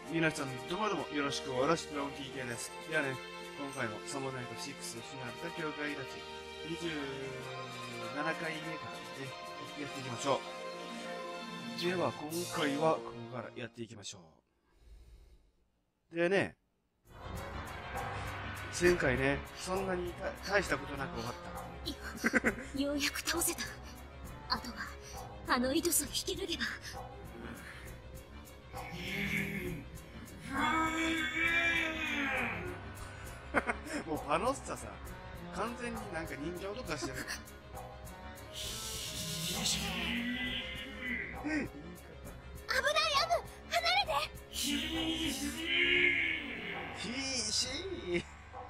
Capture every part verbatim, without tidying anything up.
皆さんどうもどうもよろしくおろしく ティーケー です。ではね、今回もサモナイトろくシナリタ教会立ちにじゅうななかいめからね、やっていきましょう。では今回はここからやっていきましょう。でね、前回ね、そんなに大したことなく終わった。 ようやく倒せた。あとはあの糸さえ引き抜けば。 もうパノッサさ、完全になんか人形とかしてる。 危ないアム、離れて。 ひーしー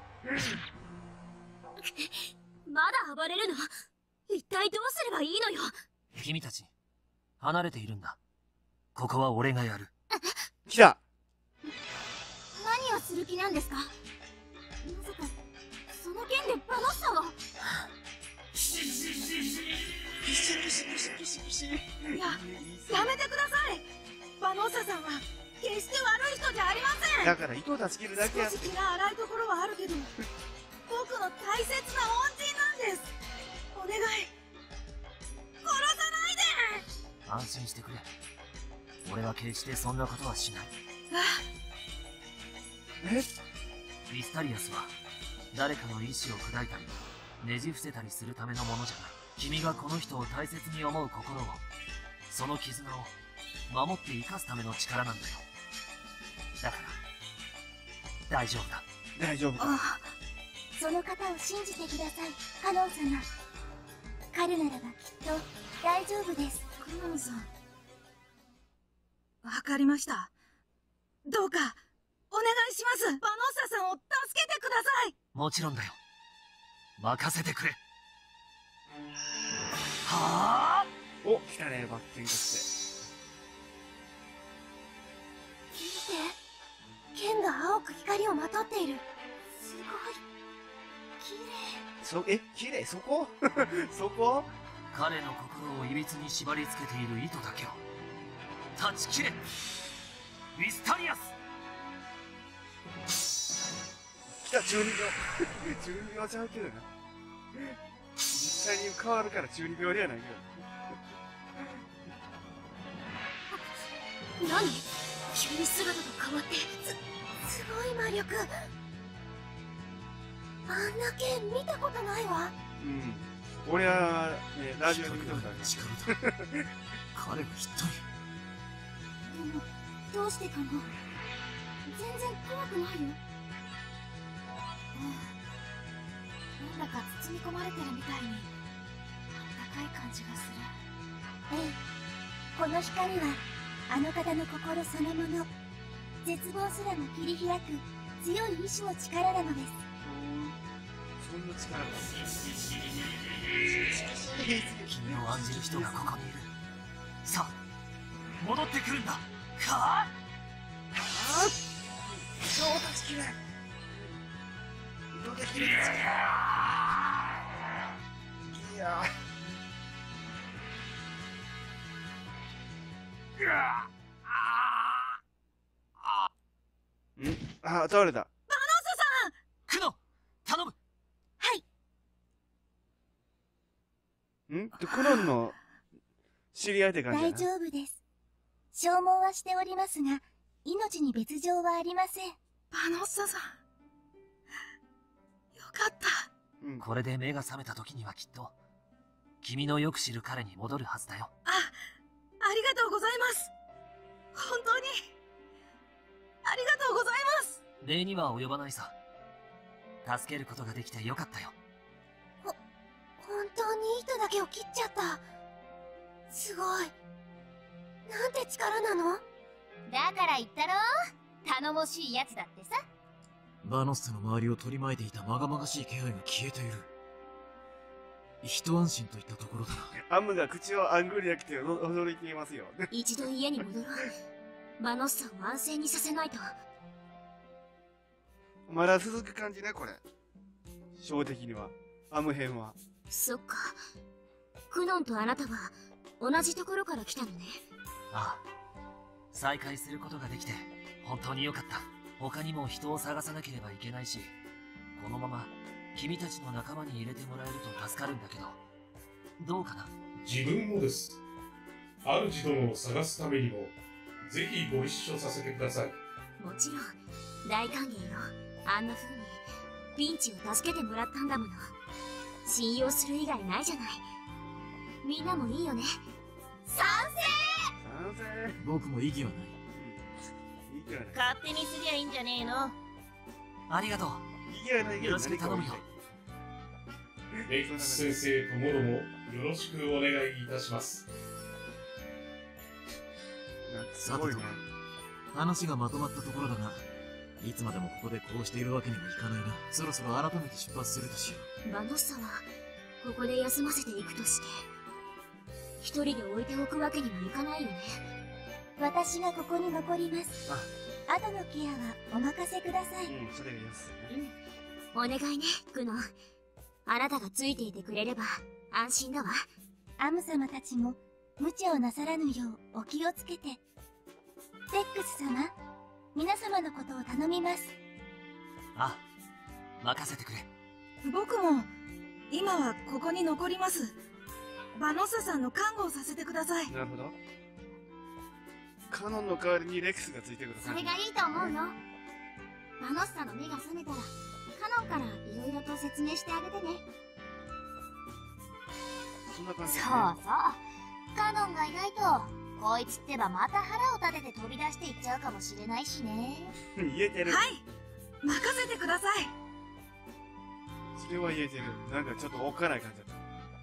まだ暴れるの？一体どうすればいいのよ。 君たち離れているんだ。ここは俺がやる。 来た。 何をする気なんですか？まさかその剣でバノッサを。 ピシピシピシピシピシピシ。いや、やめてください。バノッサさんは決して悪い人じゃありません。 だから糸を助けるだけやって。 少し気が荒いところはあるけど、僕の大切な恩人なんです。お願い、殺さないで。 安心してくれ。俺は決してそんなことはしない。 え？ リスタリアスは誰かの意志を砕いたりねじ伏せたりするためのものじゃない。君がこの人を大切に思う心を、その絆を守って生かすための力なんだよ。だから大丈夫だ。 大丈夫だ。 ああ、その方を信じてください、カノン様。彼ならばきっと大丈夫です。 カノンさん、わかりました。どうかお願いします。バノッサさんを助けてください。 もちろんだよ。任せてくれ。はあ。 お、来たね、バッティングして。 見て、剣が青く光をまとっている。すごい綺麗。 そ、え、綺麗、そこそこ彼の心をいびつに縛り付けている糸だけを断ち切れ。ウィスタリアス。 来た、中二病。中二病ちゃうけどな。実際に変わるから中二病ではないけど。何？急に姿が変わって、す、すごい魔力。あんな剣見たことないわ。 うん。俺は、ね、ラジオで見たことある。 力だ。彼は一体。 でも、どうしてかな？全然怖くないよ。なんだか包み込まれてるみたいにあったかい感じがする。ええ、この光はあの方の心そのもの。絶望すらも切り開く強い意志の力なのです。 そんな力が。 君を案じる人がここにいる。さあ戻ってくるんだ。はあ。 超断ち切れ。色で切れてつけ。いやー。ん？あ、倒れた。 バノッサさん。 クノ、頼む。 はい。 ん？クノンの知り合いって感じ。 大丈夫です。消耗はしておりますが、命に別状はありません。 バノッサさん、よかった。 うん、 これで目が覚めた時にはきっと君のよく知る彼に戻るはずだよ。 あ、ありがとうございます。本当にありがとうございます。 礼には及ばないさ。助けることができてよかったよ。 ほ、本当に糸だけを切っちゃった。すごい。なんて力なの？ だから言ったろ、頼もしいやつだってさ。 バノッサの周りを取り巻いていたまがまがしい気配が消えている。一安心といったところだな。 アムが口をあんぐり開けて驚いていますよ。 一度家に戻ろう。バノッサを安静にさせないと。 まだ続く感じね、これ。小的には。アム編は。 そっか。クノンとあなたは同じところから来たのね。 ああ、再会することができて本当によかった。他にも人を探さなければいけないし、このまま君たちの仲間に入れてもらえると助かるんだけど、どうかな？ 自分もです。主殿を探すためにも、ぜひご一緒させてください。 もちろん大歓迎よ。あんな風にピンチを助けてもらったんだもの。信用する以外ないじゃない。みんなもいいよね？賛成！ 賛成。 僕も異議はない。 いいからね。 勝手にすりゃいいんじゃねえの？ ありがとう。 いやないけどよろしく頼むよ。 レックス先生ともどもよろしくお願いいたします。 なんかすごいね。 話がまとまったところだが、いつまでもここでこうしているわけにはいかないな。そろそろ改めて出発するとしよう。バノッサはここで休ませていくとして、一人で置いておくわけにもいかないよね。私がここに残ります。あ、後のケアはお任せください。 うん、それがいいですね。 うん、お願いね、クノン。あなたがついていてくれれば安心だわ。アム様たちも無茶をなさらぬようお気をつけて。ゼックス様、皆様のことを頼みます。 あ、任せてくれ。 僕も今はここに残ります。バノッサさんの看護をさせてください。 なるほど。カノンの代わりにレックスがついてください。 それがいいと思うよ。バノッサの目が覚めたらカノンからいろいろと説明してあげてね。 そんな感じ、 ね、そうそう。カノンがいないとこいつってばまた腹を立てて飛び出していっちゃうかもしれないしね。 言えてる。 はい、任せてください。 それは言えてる。なんかちょっとおっかない感じだ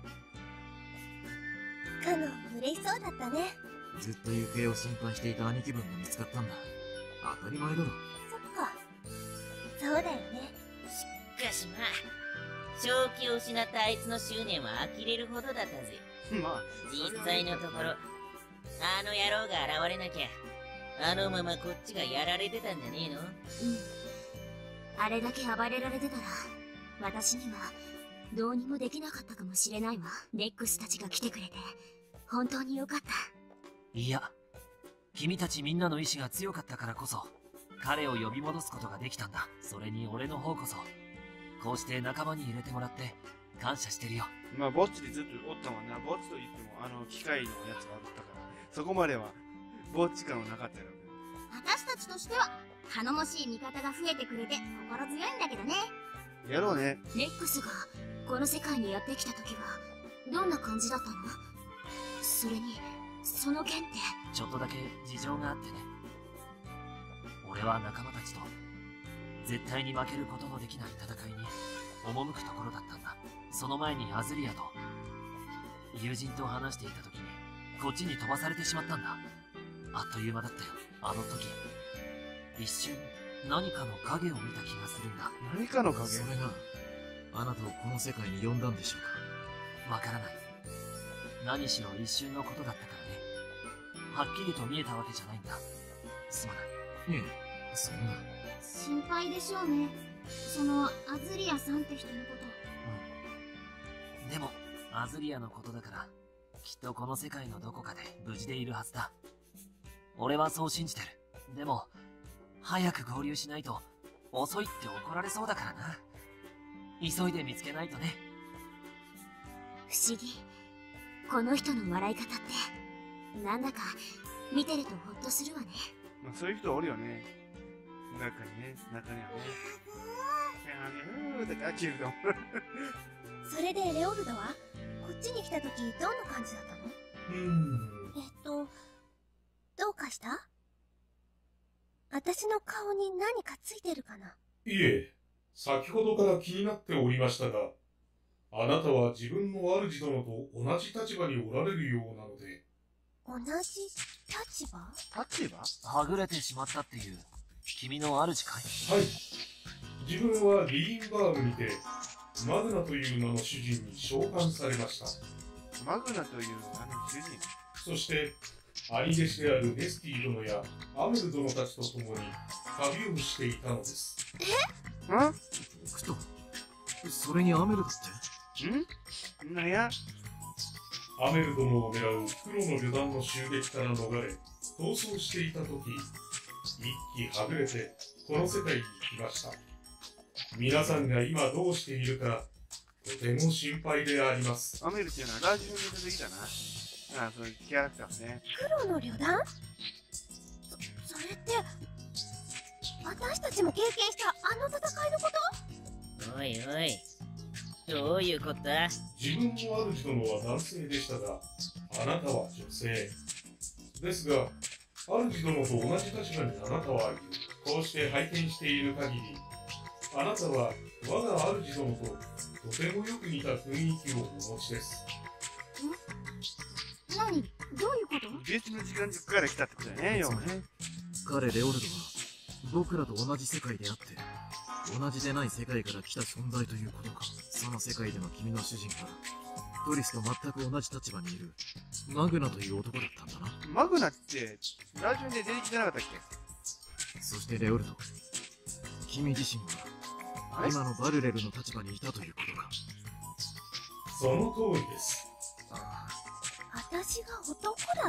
った。カノン嬉しそうだったね。 ずっと行方を心配していた兄貴分が見つかったんだ。当たり前だろ。 そっか、そうだよね。 しかしまあ、正気を失ったあいつの執念は呆れるほどだったぜ。 まあ実際のところあの野郎が現れなきゃ、あのままこっちがやられてたんじゃねえの？うん。 あれだけ暴れられてたら、私にはどうにもできなかったかもしれないわ。レックスたちが来てくれて、本当によかった。 いや、君たちみんなの意志が強かったからこそ、彼を呼び戻すことができたんだ。それに俺の方こそ、こうして仲間に入れてもらって、感謝してるよ。 まあ、ぼっちでずっとおったもんな。ぼっちと言っても、あの、機械のやつがおったから、そこまでは、ぼっち感はなかったよ。 私たちとしては、頼もしい味方が増えてくれて心強いんだけどね。 やろうね。 レックスが、この世界にやってきた時は、どんな感じだったの？それに、その件って。 ちょっとだけ事情があってね。俺は仲間たちと、絶対に負けることのできない戦いに、赴くところだったんだ。その前にアズリアと、友人と話していた時に、こっちに飛ばされてしまったんだ。あっという間だったよ、あの時。一瞬、何かの影を見た気がするんだ。 何かの影？ それが、あなたをこの世界に呼んだんでしょうか？わからない。何しろ一瞬のことだったからね。はっきりと見えたわけじゃないんだ。すまない。 いえ、そんな。 心配でしょうね。その、アズリアさんって人のこと。 うん。でも、アズリアのことだから、きっとこの世界のどこかで無事でいるはずだ。俺はそう信じてる。でも、早く合流しないと、遅いって怒られそうだからな。急いで見つけないとね。 不思議。この人の笑い方って、なんだか、見てるとホッとするわね。 まあ、そういう人おるよね。中にね、中にはね。いやー、って飽きると思う。 それでレオルドはこっちに来た時どんな感じだったの？ うーん。 えっと、どうかした？私の顔に何かついてるかな？ いえ、先ほどから気になっておりましたが、あなたは自分の主殿と同じ立場におられるようなので。 同じ立場？ 立場？ はぐれてしまったっていう、君の主かい？ はい。自分はリーンバームにて、マグナという名の主人に召喚されました。 マグナというあの主人？ そして、兄弟子であるネスティ殿やアメル殿たちと共に旅をしていたのです。 え？ん？ クト、それにアメルだって？ ん？なんや？ アメル殿を狙う黒の旅団の襲撃から逃れ、逃走していたとき、 一気はぐれてこの世界に来ました。皆さんが今どうしているか、とても心配であります。 アメルっていうのはラジオに出てきたな。ああ、そういうキャラクターですね。 黒の旅団？そ、それって、私たちも経験したあの戦いのこと？ おいおい、どういうことだ？ 自分の主殿は男性でしたが、あなたは女性。ですが、主殿と同じ立場にあなたはいる。こうして拝見している限り、あなたは我が主殿ととてもよく似た雰囲気をお持ちです。 ん？何？どういうこと？ 別の時間軸から来たってことだよね、要はね。 彼レオルドは僕らと同じ世界であって、同じでない世界から来た存在ということか。その世界での君の主人はトリスと全く同じ立場にいるマグナという男だったんだな。 マグナってラジオで出てきてなかったっけ？ そしてレオルド、君自身は今のバルレルの立場にいたということか。 その通りです。 私が男だった？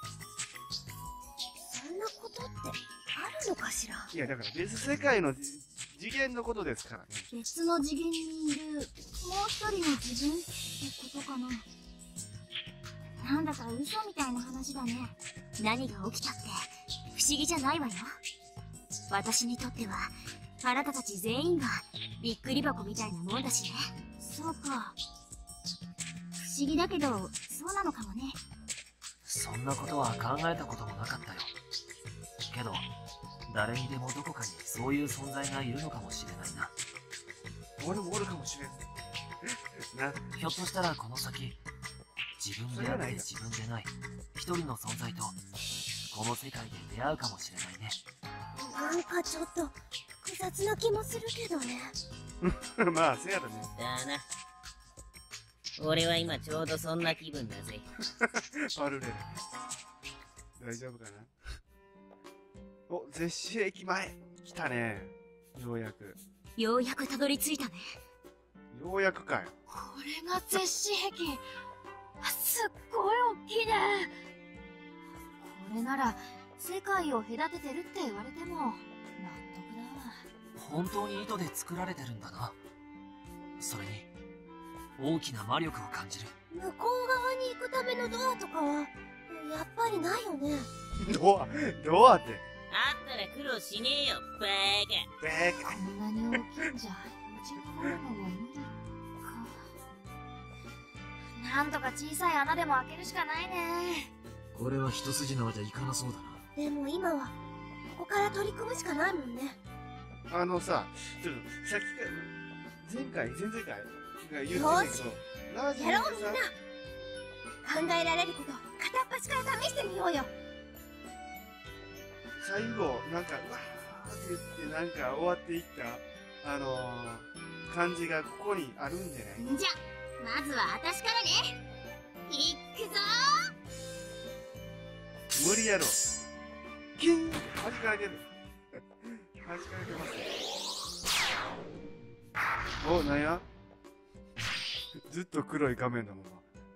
そんなことってあるのかしら？ いや、だから別世界の次元のことですからね。 別の次元にいるもう一人の自分ってことかな。なんだか嘘みたいな話だね。 何が起きたって不思議じゃないわよ。私にとってはあなたたち全員がびっくり箱みたいなもんだしね。 そうか。不思議だけどそうなのかもね。 そんなことは考えたこともなかったよ。けど誰にでもどこかにそういう存在がいるのかもしれないな。 俺もおるかもしれんな。 ひょっとしたらこの先、自分であって自分でない一人の存在とこの世界で出会うかもしれないね。 なんかちょっと複雑な気もするけどね。 まあせやだね。 だな。俺は今ちょうどそんな気分だぜ。 バルレル大丈夫かな。お、絶死駅前来たね。ようやくようやくたどり着いたね。 ようやくかよ。 これが絶死壁。すっごい大きいね。これなら世界を隔ててるって言われても納得だわ。 本当に糸で作られてるんだな。それに大きな魔力を感じる。 向こう側に行くためのドアとかはやっぱりないよね。 ドアドアってあったら苦労しねえよ、バーベーカ。 こんなに大きいんじゃ持ち込むのも無理か。なんとか小さい穴でも開けるしかないね。 これは一筋縄じゃいかなそうだな。 でも今はここから取り組むしかないもんね。 あのさ、ちょっとさっきから前回前々回が言ってたけど、ラジオでやろうみんな。 さ、 考えられること片っ端から試してみようよ。 最後なんかうわーって言ってなんか終わっていったあのー、感じがここにあるんじゃない？ じゃまずは私からね。いくぞ無理やろ。キン弾かれてる。弾かれてますよ。お、なんや？ずっと黒い画面のまま。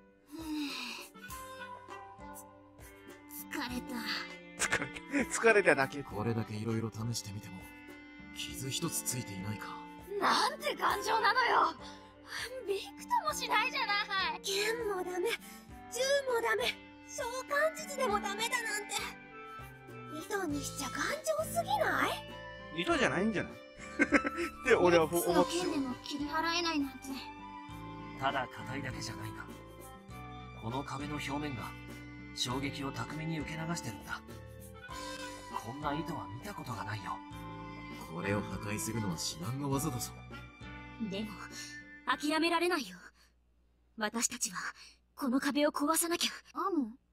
疲れた。 疲れ、疲れただけ。 これだけいろいろ試してみても傷一つついていないか。 なんて頑丈なのよ。びくともしないじゃない。 剣もダメ、銃もダメ、召喚術でもダメだなんて。糸にしちゃ頑丈すぎない？ 糸じゃないんじゃないって俺は思ってしまう。 剣でも切り払えないなんて。 ただ硬いだけじゃないな。この壁の表面が衝撃を巧みに受け流してるんだ。こんな糸は見たことがないよ。 これを破壊するのは至難の技だぞ。 でも諦められないよ。私たちはこの壁を壊さなきゃ。 ア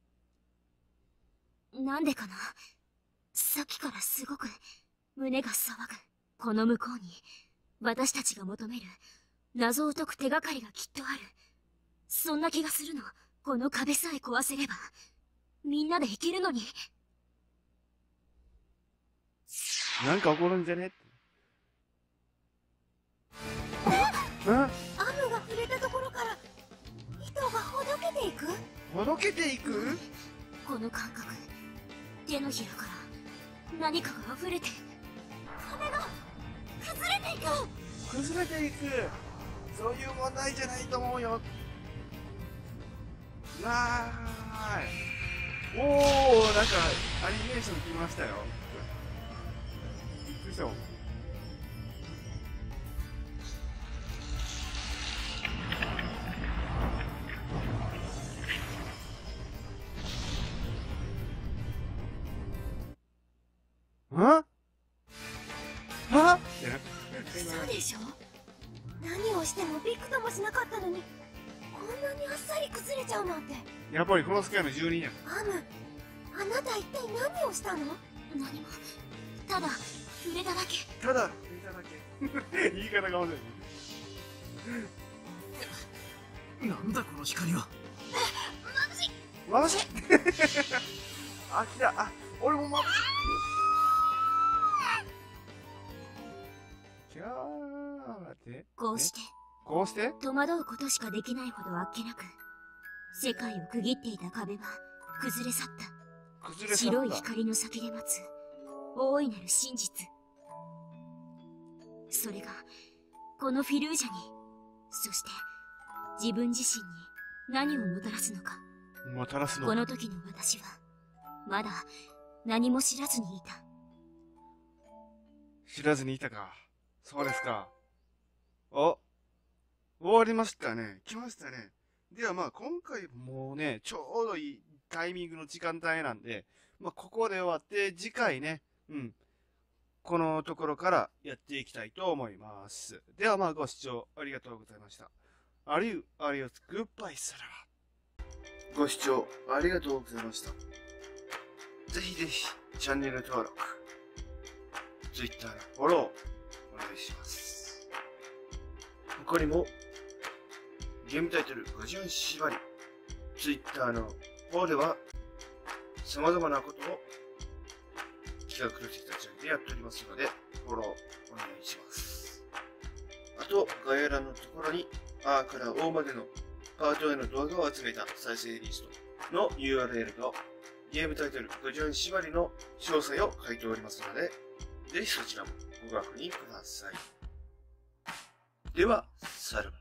ム？ なんでかな。さっきからすごく胸が騒ぐ。この向こうに私たちが求める謎を解く手がかりがきっとある。そんな気がするの。この壁さえ壊せればみんなでいけるのに。 なんか起こるんじゃねって。うん？ アムが触れたところから糸がほどけていく？ ほどけていく？ この感覚、手のひらから何かが溢れて壁が崩れていく。 崩れていく。そういう問題じゃないと思うよ。わーい。おー、なんかアニメーション来ましたよ。びっくりしたもん。はは嘘でしょ。何をしてもびくともしなかったのに、こんなにあっさり崩れちゃうなんて。 やっぱりこの世界の住人や。 アム、あなた一体何をしたの？ 何も、ただ触れただけ。 ただ見ただけ。言い方が面白い。 なんだこの光は。 眩しい。あ、来た。あ、俺も眩しい。キャーってこうしてこうして戸惑うことしかできないほどあっけなく、世界を区切っていた壁は崩れ去った。 崩れ去った。 白い光の先で待つ大いなる真実。それがこのフィルージャに、そして自分自身に何をもたらすのか。 もたらすのこの時の私はまだ何も知らずにいた。 知らずにいたか。そうですか。お、終わりましたね。来ましたね。ではまあ今回もうね、ちょうどいいタイミングの時間帯なんで、まあここで終わって次回ね、うん、このところからやっていきたいと思います。ではまあご視聴ありがとうございました。ありゅう、ありがとう、グッバイさらば。ご視聴ありがとうございました。ぜひぜひチャンネル登録、Twitter のフォロー、お願いします。他にも、ゲームタイトルごじゅう縛り、Twitter の方では、様々なことを企画の人たちでやっておりますので、フォローお願いします。あと、概要欄のところに、A から O までのパートへの動画を集めた再生リストの ユーアールエル と、ゲームタイトルごじゅう縛りの詳細を書いておりますので、ぜひそちらもご確認ください。では、さらば。